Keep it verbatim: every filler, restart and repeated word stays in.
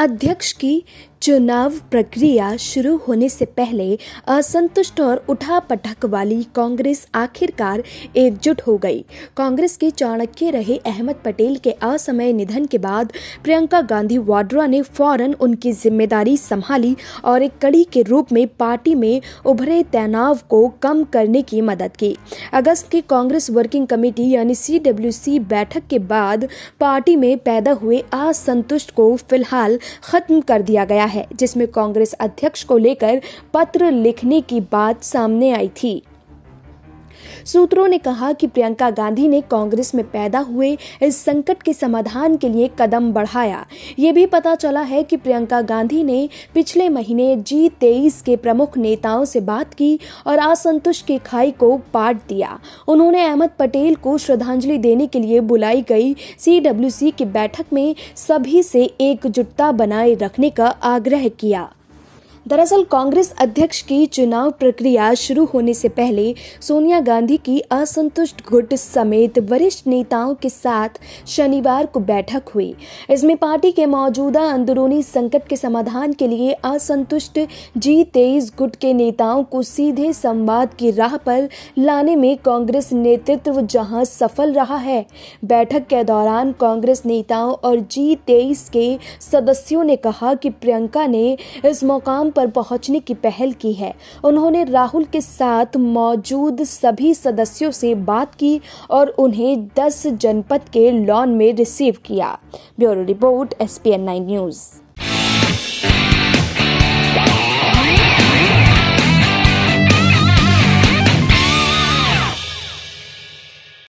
अध्यक्ष की चुनाव प्रक्रिया शुरू होने से पहले असंतुष्ट और उठापटक वाली कांग्रेस आखिरकार एकजुट हो गई। कांग्रेस के चाणक्य रहे अहमद पटेल के असमय निधन के बाद प्रियंका गांधी वाड्रा ने फौरन उनकी जिम्मेदारी संभाली और एक कड़ी के रूप में पार्टी में उभरे तनाव को कम करने की मदद की। अगस्त की कांग्रेस वर्किंग कमेटी यानी सी डब्ल्यू सी बैठक के बाद पार्टी में पैदा हुए असंतुष्ट को फिलहाल खत्म कर दिया गया है, जिसमें कांग्रेस अध्यक्ष को लेकर पत्र लिखने की बात सामने आई थी। सूत्रों ने कहा कि प्रियंका गांधी ने कांग्रेस में पैदा हुए इस संकट के समाधान के लिए कदम बढ़ाया। ये भी पता चला है कि प्रियंका गांधी ने पिछले महीने जी तेईस के प्रमुख नेताओं से बात की और असंतुष्ट की खाई को पाट दिया। उन्होंने अहमद पटेल को श्रद्धांजलि देने के लिए बुलाई गई सी डब्ल्यू सी की बैठक में सभी से एकजुटता बनाए रखने का आग्रह किया। दरअसल कांग्रेस अध्यक्ष की चुनाव प्रक्रिया शुरू होने से पहले सोनिया गांधी की असंतुष्ट गुट समेत वरिष्ठ नेताओं के साथ शनिवार को बैठक हुई। इसमें पार्टी के मौजूदा अंदरूनी संकट के समाधान के लिए असंतुष्ट जी तेईस गुट के नेताओं को सीधे संवाद की राह पर लाने में कांग्रेस नेतृत्व जहां सफल रहा है। बैठक के दौरान कांग्रेस नेताओं और जी तेईस के सदस्यों ने कहा कि प्रियंका ने इस मुकाम पर पहुंचने की पहल की है। उन्होंने राहुल के साथ मौजूद सभी सदस्यों से बात की और उन्हें दस जनपद के लॉन में रिसीव किया। Bureau report S P N nine news.